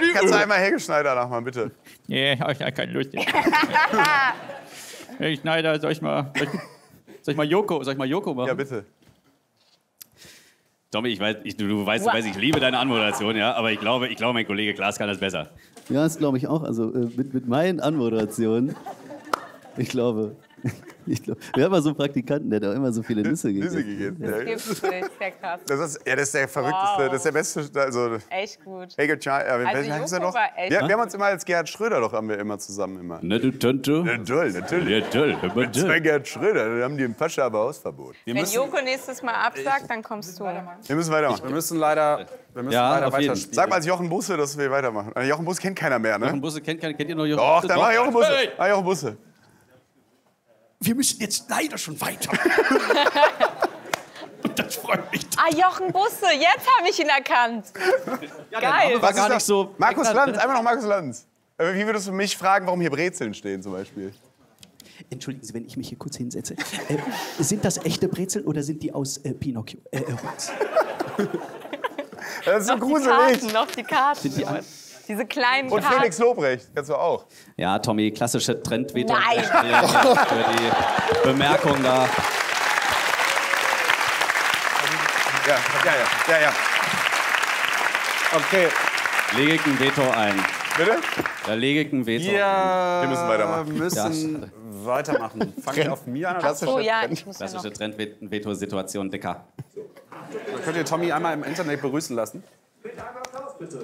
Kannst du einmal Helge Schneider nachmachen, bitte? Nee, hab ich keine Lust. Hey Schneider, soll ich mal Joko machen? Ja, bitte. Tommy, du weißt, ich liebe deine Anmoderation, ja, aber ich glaube, mein Kollege Klaas kann das besser. Ja, das glaube ich auch. Also mit meinen Anmoderationen, ich glaube, wir haben mal so einen Praktikanten, der hat auch immer so viele Nüsse gegeben. Das gibt's nicht, sehr krass. Das ist der verrückteste, das ist der beste. Also, echt gut. Helge Schneider, Also Joko war echt wir haben uns immer als Gerhard Schröder haben wir immer zusammen immer. Ne, du Tonto? Ja, toll, natürlich. Ja, toll. Mit zwei Gerhard Schröder, dann haben die im Pascha aber Hausverbot. Wenn Joko nächstes Mal absagt, dann kommst du. Wir müssen weitermachen. Wir müssen leider weiterspielen. Sag mal als Jochen Busse, dass wir weitermachen. Jochen Busse kennt keiner mehr, ne? Jochen Busse kennt ihr noch Jochen Doch, Busse? dann mach Jochen Busse. Hey! Mach Jochen Busse. Wir müssen jetzt leider schon weiter. Und das freut mich. Ah, Jochen Busse, jetzt habe ich ihn erkannt. Geil. War gar nicht so. Markus Lanz, einmal noch Markus Lanz. Wie würdest du mich fragen, warum hier Brezeln stehen zum Beispiel? Entschuldigen Sie, wenn ich mich hier kurz hinsetze. Sind das echte Brezeln oder sind die aus Pinocchio? Wax? Das ist so gruselig. Noch die Karten. Diese kleinen Und Karten. Felix Lobrecht, kannst du auch. Ja, Tommy, klassische Trendveto. Nein. Für die Bemerkung da. Ja. Okay. Lege ich ein Veto ein. Bitte? Da lege ich ein Veto ein. Wir müssen weitermachen. Wir müssen weitermachen. Fang ich auf mir an? Oder? Oh ja, ich muss ja noch. Klassische Trendveto-Situation, Dicker. Dann könnt ihr Tommy einmal im Internet begrüßen lassen. Bitte.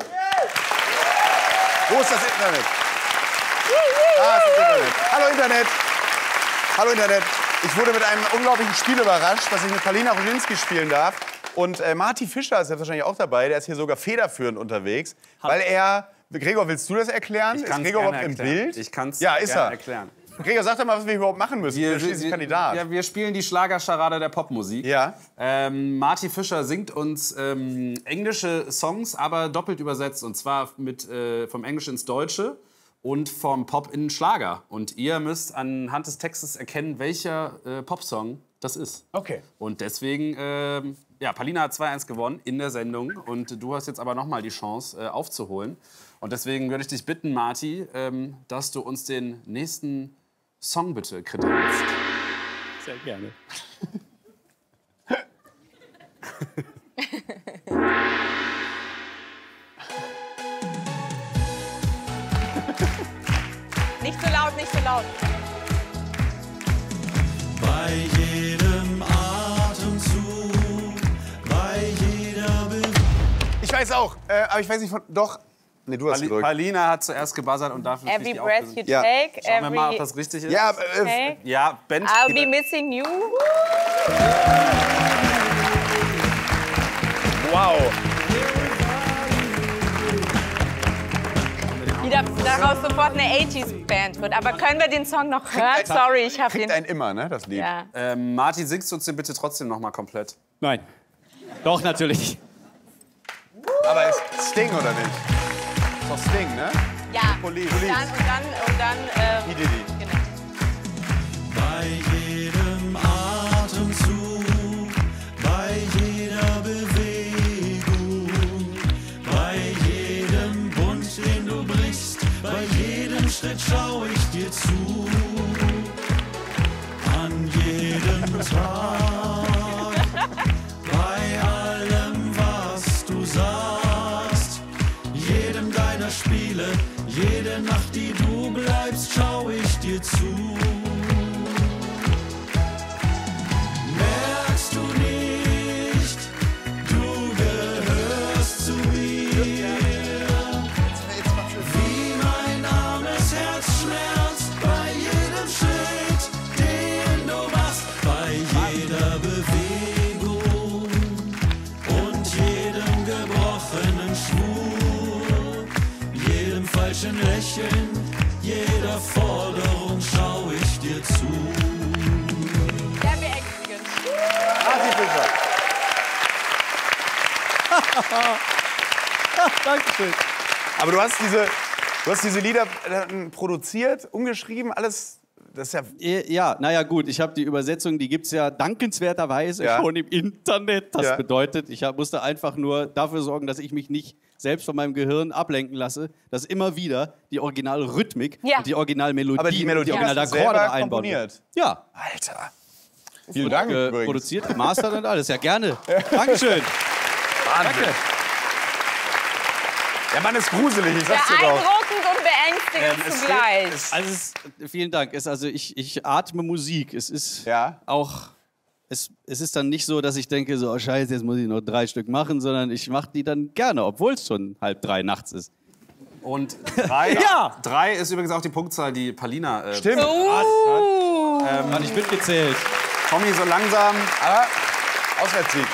Wo ist das Internet? Da ist das Internet. Hallo Internet. Hallo Internet. Ich wurde mit einem unglaublichen Spiel überrascht, dass ich mit Paulina Roginski spielen darf. Und Marty Fischer ist selbstverständlich auch dabei. Der ist hier sogar federführend unterwegs. Weil er... Gregor, willst du das erklären? Ist Gregor überhaupt im Bild? Ich kann es erklären. Gregor, sag doch mal, was wir überhaupt machen müssen. Wir sind Kandidat. Ja, wir spielen die Schlagerscharade der Popmusik. Ja. Marty Fischer singt uns englische Songs, aber doppelt übersetzt. Und zwar vom Englischen ins Deutsche und vom Pop in den Schlager. Und ihr müsst anhand des Textes erkennen, welcher Popsong das ist. Okay. Und deswegen, Paulina hat 2-1 gewonnen in der Sendung. Und du hast jetzt aber noch mal die Chance aufzuholen. Und deswegen würde ich dich bitten, Marty, dass du uns den nächsten Song bitte kredenzt. Sehr gerne. Nicht so laut, nicht so laut. Bei jedem Atemzug, bei jeder Bewegung. Ich weiß auch, aber ich weiß nicht von... Doch. Nee, du hast gedrückt. Paulina hat zuerst gebuzzert und dafür Every die breath you take, Schauen wir mal, ob das richtig ist. Ja, take. Ja, Ben. I'll be missing you. Wow. Wieder daraus sofort eine 80s-Band wird. Aber können wir den Song noch hören? Sorry, ich habe Kriegt den... einen immer, ne, das Lied. Ja. Marty, singst du uns den bitte trotzdem noch mal komplett? Nein. Doch, natürlich. Aber ist Sting, oder nicht? Ist doch Sting, ne? Ja. Police. Und dann He did it. genau. Bei jedem Atemzug, bei jeder Bewegung, bei jedem Bund, den du brichst, bei jedem Schritt schau ich dir zu. An jedem Tag, bei allem, was du sagst, jedem deiner Spiele, jede Nacht, die du bleibst, schau ich dir zu. Merkst du nicht, du gehörst zu mir? Wie mein armes Herz schmerzt bei jedem Schritt, den du machst, bei jeder Bewegung und jedem gebrochenen Schwur, jedem falschen Lächeln, jeder Forderung schau ich dir zu. Sehr beängstigend. Marty Fischer. Dankeschön. Aber du hast diese Lieder produziert, umgeschrieben, alles. Das ist ja. Ja, naja gut, ich habe die Übersetzung, die gibt es ja dankenswerterweise Ja. schon im Internet. Das Ja. bedeutet, ich musste einfach nur dafür sorgen, dass ich mich nicht selbst von meinem Gehirn ablenken lasse, dass immer wieder die Originalrhythmik Ja. und die Originalmelodie Aber die Melodie und die hast du Originalakkorde selber einbauen. komponiert? Ja. Alter. Vielen Dank übrigens. Produziert, gemastert und alles. Ja, gerne. Dankeschön. Wahnsinn. Danke. Der Mann ist gruselig, ich sag's dir doch. Beeindruckend und beängstigend zugleich. Also vielen Dank. Ich atme Musik. Es ist Ja. auch... Es ist dann nicht so, dass ich denke, so, oh Scheiße, jetzt muss ich noch 3 Stück machen, sondern ich mache die dann gerne, obwohl es schon 2:30 nachts ist. Und 3, Ja. 3 ist übrigens auch die Punktzahl, die Palina Stimmt. Hat nicht mitgezählt. Tommy, so langsam, Aber Auswärtssieg.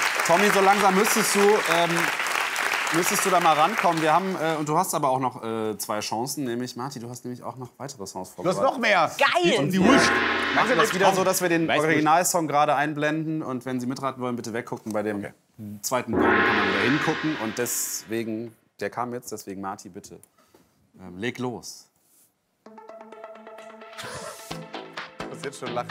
müsstest du da mal rankommen. Wir haben, und du hast aber auch noch 2 Chancen, nämlich, Marti, du hast nämlich auch noch weitere Songs Du hast vorbereitet. noch mehr. Geil! Die Wurscht. Machen wir das wieder so, dass wir den Weiß Originalsong gerade einblenden und wenn Sie mitraten wollen, bitte weggucken. Bei dem zweiten Gong kann man wieder hingucken und deswegen, der kam jetzt, deswegen Marti, bitte, leg los. Ich muss jetzt schon lachen.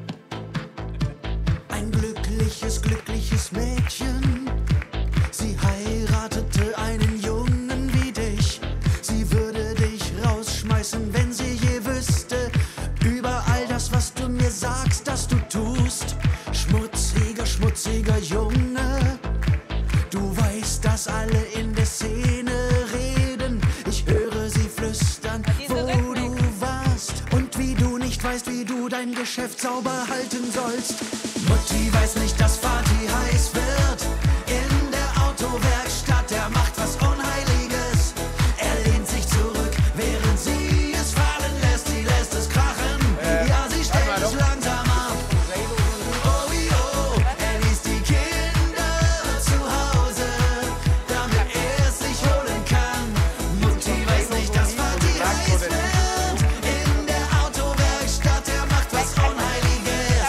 Ein glückliches Mädchen. Sie heiratete einen Jungen wie dich. Sie würde dich rausschmeißen, wenn sie je wüsste. Über all das, was du mir sagst, dass du tust. Schmutziger Junge. Du weißt, dass alle in der Szene reden. Ich höre sie flüstern, wo du warst. Und wie du nicht weißt, wie du dein Geschäft sauber halten sollst. Mutti weiß nicht, dass Vati heiß wird. In der Autowerkstatt, der macht was Unheiliges. Er lehnt sich zurück, während sie es fallen lässt. Sie lässt es krachen, ja, sie stellt es langsam ab. Oh, jo, er ließ die Kinder zu Hause, damit er es sich holen kann. Mutti weiß nicht, dass Vati heiß wird. In der Autowerkstatt, der macht was Unheiliges.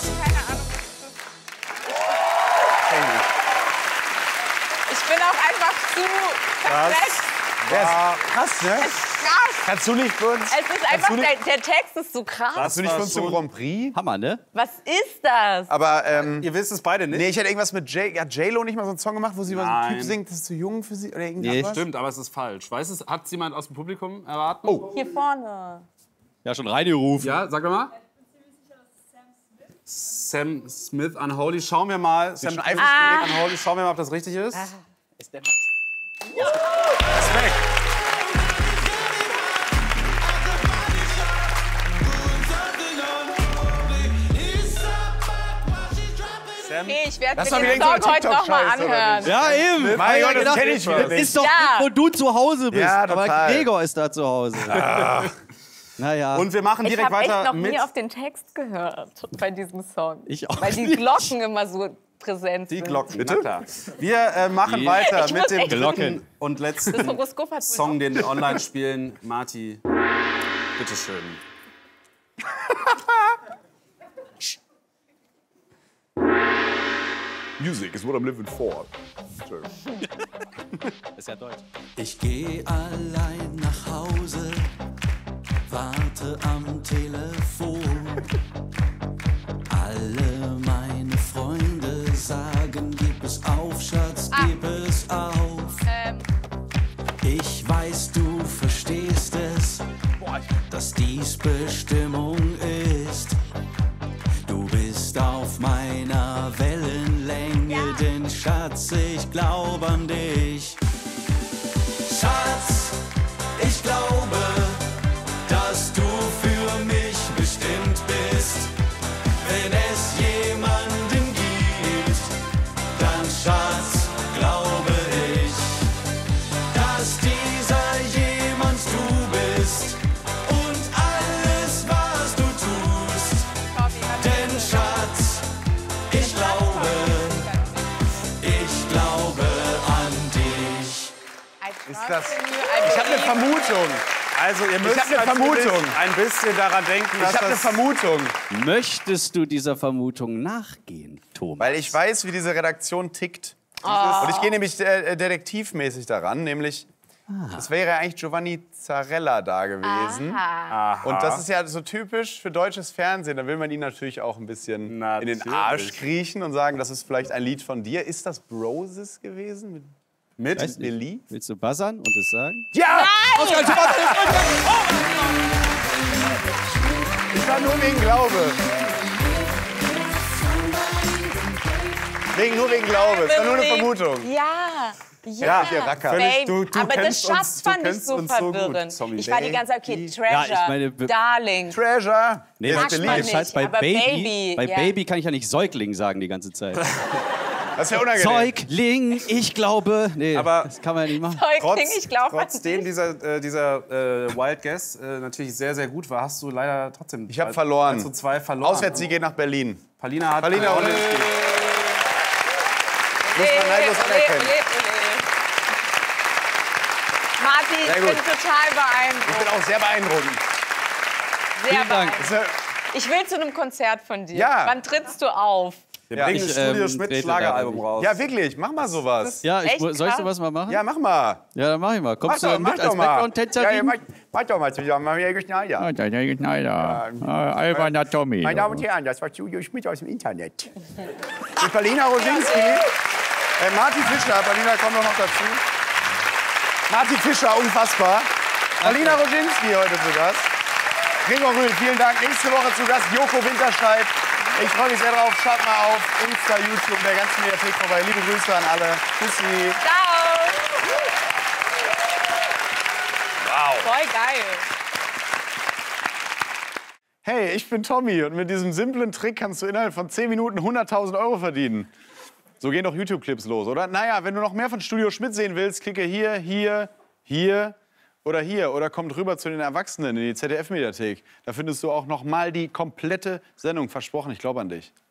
Ich bin auch einfach zu perplex. Krass, ne? Krass. Kannst du nicht für uns? Es ist einfach, der Text ist so krass. Hast du nicht für uns zum Grand Prix? Hammer, ne? Was ist das? Aber, Ihr wisst es beide nicht? nee, ich hätte irgendwas mit J-Lo nicht mal so einen Song gemacht, wo sie über so einen Typ Nein. singt, das ist zu jung für sie? Oder Nee. irgendwas? Stimmt, aber es ist falsch. Weiß es, hat es jemand aus dem Publikum erraten? Oh. Hier vorne. Ja, schon reingerufen. Ja, sag doch mal. Sam Smith, Unholy. Schauen wir mal. Sam schon Smith, einfach Unholy. Schauen wir mal, ob das richtig ist. Respekt. Okay, ich werde Das mir ist doch den wieder Song so eine heute noch mal TikTok-Scheiße, oder anhören. nicht? Ja, eben. Mein Gott, das gedacht, kenn ich wieder das nicht. ist doch, Ja. wo du zu Hause bist. Ja, aber total. Gregor ist da zu Hause. Naja. Und wir machen Ich direkt habe echt weiter noch mit. nie auf den Text gehört bei diesem Song. Ich auch Weil die nicht. Glocken immer so präsent Die sind. Glocken, Bitte? na klar. Wir machen weiter Ich mit muss dem echt- dritten Glocken. und Das letzten Horoskop hat wohl Song, den wir online spielen. Marti, bitteschön. Music is what I'm living for. Ist ja deutsch. Ich geh allein nach Hause, warte am Telefon. Alle meine Freunde sagen, gib es auf, Schatz, gib es auf. Ich weiß, du verstehst es, dass dies Bestimmung ist. Du bist auf meiner Wellenlänge, denn Schatz, ich glaube an dich. Schatz, ich glaube, dass du für mich bestimmt bist. Wenn es jemanden gibt, dann Schatz, glaube ich, dass dieser jemand du bist und alles, was du tust. Denn Schatz, ich glaube an dich. Ist das? Ich habe eine Vermutung. Also ihr müsst hab eine natürlich Vermutung. ein bisschen daran denken, dass Ich habe eine das... Vermutung. Möchtest du dieser Vermutung nachgehen, Thomas? Weil ich weiß, wie diese Redaktion tickt. Und ich gehe nämlich detektivmäßig daran, nämlich es wäre eigentlich Giovanni Zarella da gewesen. Und das ist ja so typisch für deutsches Fernsehen. Da will man ihn natürlich auch ein bisschen in den Natürlich. Arsch kriechen und sagen, das ist vielleicht ein Lied von dir. Ist das Broses gewesen? Mit Weiß nicht. Billy? Willst du buzzern und es sagen? Ja! Oskar, du warst Ich war nur wegen Glaube. Nur wegen Glaube. Es war nur eine Vermutung. Ja. Ja, ihr Racker. Völlig, du aber das kennst Schatz uns- du fand ich kennst so uns so gut, verwirrend. Tommy. Ich war die ganze Zeit, okay, Treasure, Ja, ich meine, Darling. Treasure. Nee, Sagt das man ist halt nicht, bei aber Baby. Bei ja. Baby kann ich ja nicht Säugling sagen die ganze Zeit. Das ist ja unangenehm. Säugling, ich glaube. Nee, Aber- das kann man ja nicht machen. Säugling, ich glaube Trotzdem nicht. dieser Wild Guess natürlich sehr, sehr gut war, hast du leider trotzdem Ich habe verloren. 1:2 verloren. Auswärtssieg geht nach Berlin. Palina hat Palina gewonnen. Roginski. Muss man neidlos anerkennen. Martin, ich Sehr bin gut. total Ich beeindruckt. bin auch sehr beeindruckend. Sehr Vielen Dank. Das beeindruckend. ist ja- Ich will zu einem Konzert von dir. Ja. Wann trittst du auf? Wir Ja, bringen ich, ein Studio trete Schmidt da Schlageralbum nicht. raus. Ja, wirklich, mach mal sowas. Ja, Echt soll ich krass? sowas mal machen? Ja, mach mal. Ja, dann mach ich mal. Kommst du Mach mit als doch mal. Background-Tänzerin? Mach doch mal zusammen. Mach hier Schneider. Alberner Tommy. Meine Damen und Herren, das war Studio Schmidt aus dem Internet. Und Palina Roginski. Martin Fischer. Palina, komm doch noch dazu. Martin Fischer, unfassbar. Palina Roginski heute zu Gast. Gregor Rühl, vielen Dank. Nächste Woche zu Gast Joko Winterscheid. Ich freue mich sehr drauf. Schaut mal auf Insta, YouTube, der ganzen Mediathek vorbei. Liebe Grüße an alle. Tschüssi. Ciao. Wow. Voll geil. Hey, ich bin Tommy und mit diesem simplen Trick kannst du innerhalb von 10 Minuten 100.000 Euro verdienen. So gehen doch YouTube-Clips los, oder? Naja, wenn du noch mehr von Studio Schmidt sehen willst, klicke hier, hier, hier oder komm rüber zu den Erwachsenen in die ZDF-Mediathek. Da findest du auch noch mal die komplette Sendung. Versprochen, ich glaube an dich.